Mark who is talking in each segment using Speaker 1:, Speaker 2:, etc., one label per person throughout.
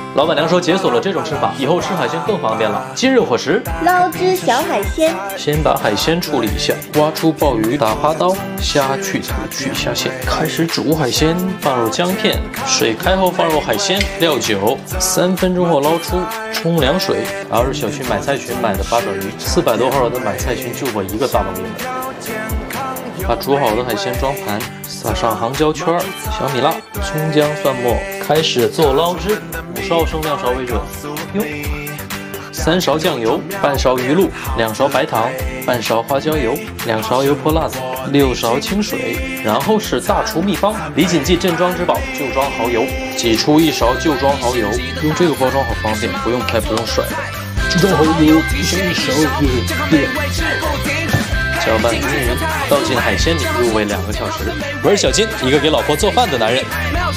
Speaker 1: 老板娘说解锁了这种吃法，以后吃海鲜更方便了。今日伙食：
Speaker 2: 捞汁小海鲜。
Speaker 1: 先把海鲜处理一下，挖出鲍鱼，打花刀，虾去头去虾线，开始煮海鲜，放入姜片，水开后放入海鲜，料酒，3分钟后捞出，冲凉水。2日小区买菜群买的八爪鱼，400多号的买菜群就我一个大忙人了。把煮好的海鲜装盘，撒上杭椒圈、小米辣、葱姜蒜末，开始做捞汁。50毫升2勺为准。哟，3勺酱油，半勺鱼露，2勺白糖，半勺花椒油，2勺油泼辣子，6勺清水。然后是大厨秘方：李锦记镇庄之宝旧庄蚝油，挤出1勺旧庄蚝油。用这个包装好方便，不用拍不用甩的。旧庄蚝油1勺搅拌均匀，倒进海鲜里，入味2个小时。我是小金，一个给老婆做饭的男人。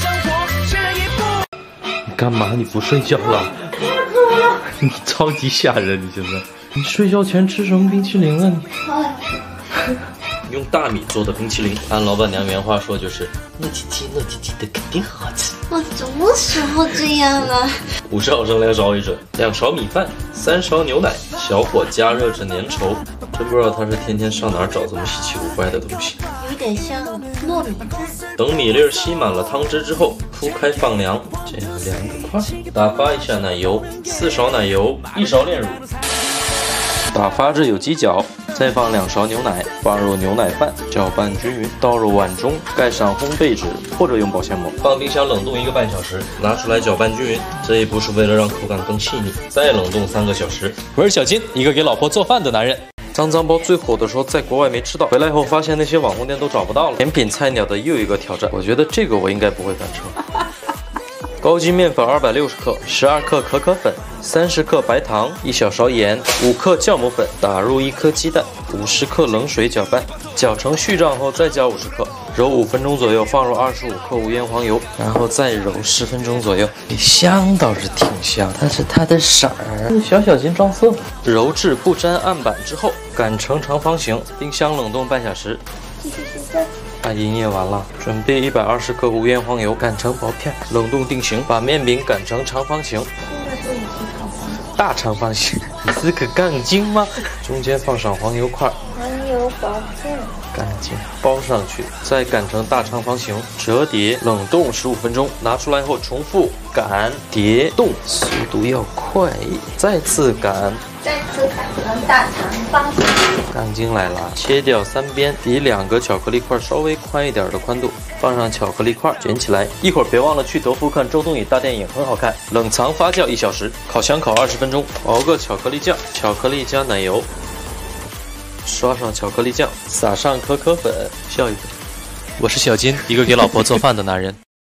Speaker 1: 你干嘛？你不睡觉了？你超级吓人！你现在，你睡觉前吃什么冰淇淋啊？你用大米做的冰淇淋，按老板娘原话说就是糯叽叽的，肯定很好吃。
Speaker 2: 我什么时候这样了
Speaker 1: ？50毫升2勺为准，2勺米饭，3勺牛奶，小火加热至粘稠。真不知道他是天天上哪儿找这么稀奇古怪的东西。
Speaker 2: 有点像糯米饭。
Speaker 1: 等米粒吸满了汤汁之后，铺开放凉，这样凉得快。打发一下奶油，4勺奶油，1勺炼乳。打发至有鸡脚，再放2勺牛奶，放入牛奶饭，搅拌均匀，倒入碗中，盖上烘焙纸或者用保鲜膜，放冰箱冷冻1个半小时，拿出来搅拌均匀。这一步是为了让口感更细腻，再冷冻3个小时。我是小金，一个给老婆做饭的男人。脏脏包最火的时候，在国外没吃到，回来后发现那些网红店都找不到了。甜品菜鸟的又一个挑战，我觉得这个我应该不会翻车。高筋面粉260克，12克可可粉，30克白糖，1小勺盐，5克酵母粉，打入1颗鸡蛋，50克冷水搅拌，搅成絮状后再搅50克，揉5分钟左右，放入25克无盐黄油，然后再揉10分钟左右。香倒是挺香，但是它的色儿小心撞色。揉至不沾案板之后，擀成长方形，冰箱冷冻半小时。把营业完了，准备120克无盐黄油，擀成薄片，冷冻定型。把面饼擀成长方形，大长方形。你是个杠精吗？中间放上黄油块，
Speaker 2: 黄油薄片，
Speaker 1: 干净包上去，再擀成大长方形，折叠冷冻15分钟。拿出来后重复擀、叠、冻，速度要快。再次擀。
Speaker 2: 再次擀成大长方形，
Speaker 1: 杠精来了，切掉3边，抵2个巧克力块稍微宽一点的宽度，放上巧克力块，卷起来。一会儿别忘了去德芙看周冬雨大电影，很好看。冷藏发酵1小时，烤箱烤20分钟。熬个巧克力酱，巧克力加奶油，刷上巧克力酱，撒上可可粉，笑一个。我是小金，一个给老婆做饭的男人。